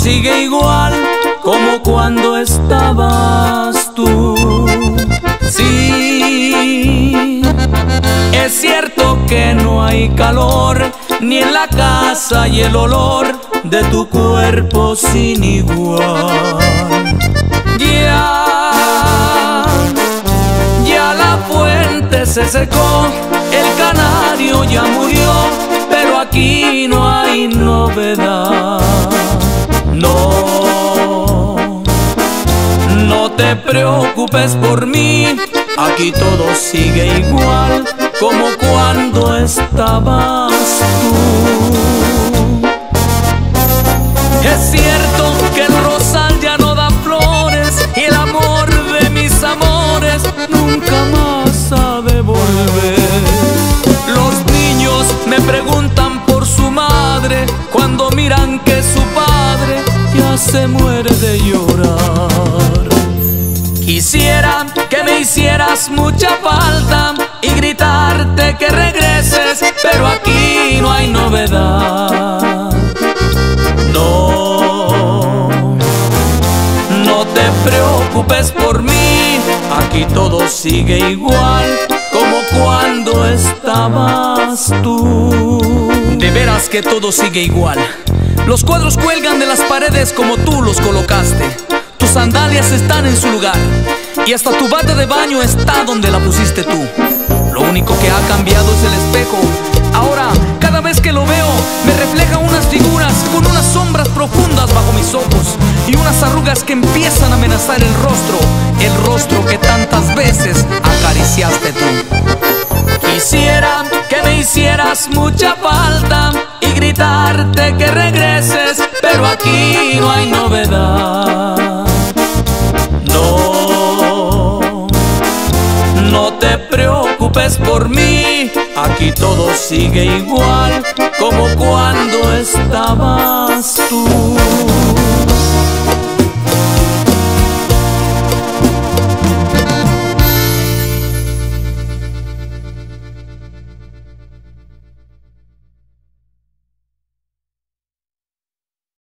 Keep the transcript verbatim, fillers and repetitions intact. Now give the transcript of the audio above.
sigue igual como cuando estabas tú. Sí, es cierto que no hay calor ni en la casa y el olor de tu cuerpo sin igual. Ya, ya la fuente se secó, el canario ya murió, pero aquí no hay novedad. No, no te preocupes por mí, aquí todo sigue igual como cuando estabas tú. Es cierto que el rosal ya no da flores y el amor de mis amores nunca más ha de volver. Los niños me preguntan por su madre cuando miran que su padre ya se muere de llorar. Quisiera que me hicieras mucha falta y gritarte que regreses, pero aquí no hay novedad. No, no te preocupes por mí, aquí todo sigue igual como cuando estabas tú. De veras que todo sigue igual. Los cuadros cuelgan de las paredes como tú los colocaste. Tus sandalias están en su lugar y hasta tu bata de baño está donde la pusiste tú. Lo único que ha cambiado es el espejo. Ahora, cada vez que lo veo, me refleja unas figuras con unas sombras profundas bajo mis ojos y unas arrugas que empiezan a amenazar el rostro, el rostro que tantas veces acariciaste tú. Quisiera que me hicieras mucha falta y gritarte que regreses, pero aquí no hay novedad. No, no te preocupes por mí, aquí todo sigue igual como cuando estabas tú.